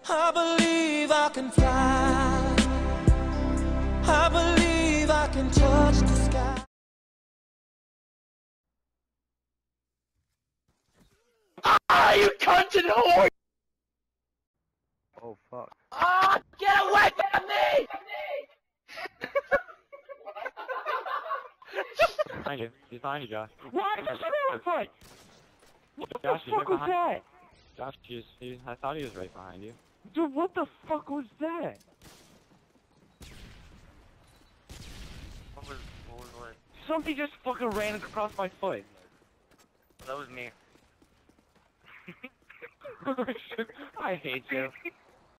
I believe I can fly. I believe I can touch the sky. Ah, you cunt and whore! Oh fuck. Ah, get away from me! Behind you. He's behind you, Josh. Why is there a fight? What the Josh, he's fuck right was behind. that? Josh, I thought he was right behind you. Dude, what the fuck was that? What? Something just fucking ran across my foot. That was me. I hate you.